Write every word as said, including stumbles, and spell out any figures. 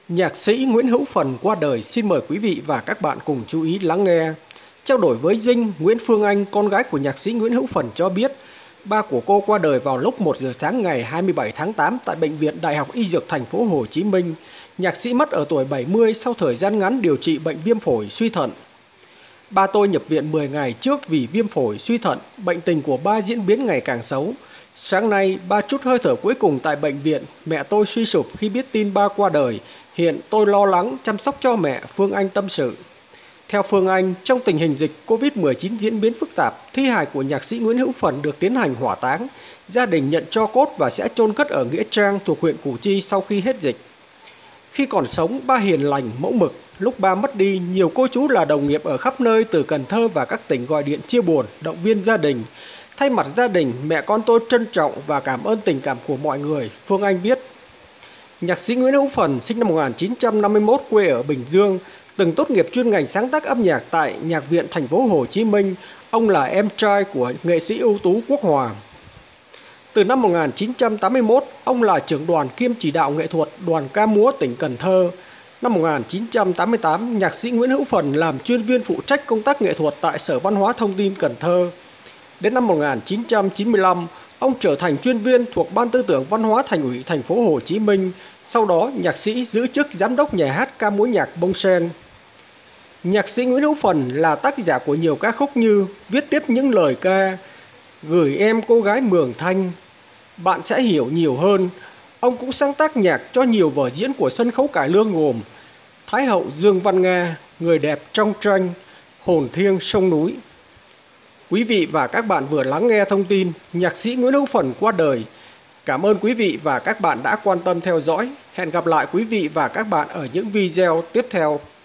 Nhạc sĩ Nguyễn Hữu Phần qua đời, xin mời quý vị và các bạn cùng chú ý lắng nghe. Trao đổi với Dinh, Nguyễn Phương Anh, con gái của nhạc sĩ Nguyễn Hữu Phần cho biết, ba của cô qua đời vào lúc một giờ sáng ngày hai mươi bảy tháng tám tại Bệnh viện Đại học Y Dược Thành phố Hồ Chí Minh. Nhạc sĩ mất ở tuổi bảy mươi sau thời gian ngắn điều trị bệnh viêm phổi suy thận. Ba tôi nhập viện mười ngày trước vì viêm phổi suy thận, bệnh tình của ba diễn biến ngày càng xấu. Sáng nay, ba chút hơi thở cuối cùng tại bệnh viện, mẹ tôi suy sụp khi biết tin ba qua đời. Hiện tôi lo lắng chăm sóc cho mẹ, Phương Anh tâm sự. Theo Phương Anh, trong tình hình dịch Covid mười chín diễn biến phức tạp, thi hài của nhạc sĩ Nguyễn Hữu Phần được tiến hành hỏa táng. Gia đình nhận tro cốt và sẽ chôn cất ở Nghĩa Trang thuộc huyện Củ Chi sau khi hết dịch. Khi còn sống, ba hiền lành, mẫu mực. Lúc ba mất đi, nhiều cô chú là đồng nghiệp ở khắp nơi từ Cần Thơ và các tỉnh gọi điện chia buồn, động viên gia đình. Thay mặt gia đình, mẹ con tôi trân trọng và cảm ơn tình cảm của mọi người, Phương Anh viết. Nhạc sĩ Nguyễn Hữu Phần sinh năm một nghìn chín trăm năm mươi mốt, quê ở Bình Dương, từng tốt nghiệp chuyên ngành sáng tác âm nhạc tại Nhạc viện Thành phố Hồ Chí Minh. Ông là em trai của nghệ sĩ ưu tú Quốc Hòa. Từ năm một nghìn chín trăm tám mươi mốt, ông là trưởng đoàn kiêm chỉ đạo nghệ thuật đoàn ca múa tỉnh Cần Thơ. Năm một nghìn chín trăm tám mươi tám, nhạc sĩ Nguyễn Hữu Phần làm chuyên viên phụ trách công tác nghệ thuật tại Sở Văn hóa Thông tin Cần Thơ. Đến năm một nghìn chín trăm chín mươi lăm, ông trở thành chuyên viên thuộc Ban Tư tưởng Văn hóa Thành ủy Thành phố Hồ Chí Minh. Sau đó, nhạc sĩ giữ chức giám đốc nhà hát ca múa nhạc Bông Sen. Nhạc sĩ Nguyễn Hữu Phần là tác giả của nhiều ca khúc như Viết tiếp những lời ca, Gửi em cô gái Mường Thanh, Bạn sẽ hiểu nhiều hơn. Ông cũng sáng tác nhạc cho nhiều vở diễn của sân khấu cải lương gồm Thái hậu Dương Văn Nga, Người đẹp trong tranh, Hồn thiêng sông núi. Quý vị và các bạn vừa lắng nghe thông tin nhạc sĩ Nguyễn Hữu Phần qua đời. Cảm ơn quý vị và các bạn đã quan tâm theo dõi. Hẹn gặp lại quý vị và các bạn ở những video tiếp theo.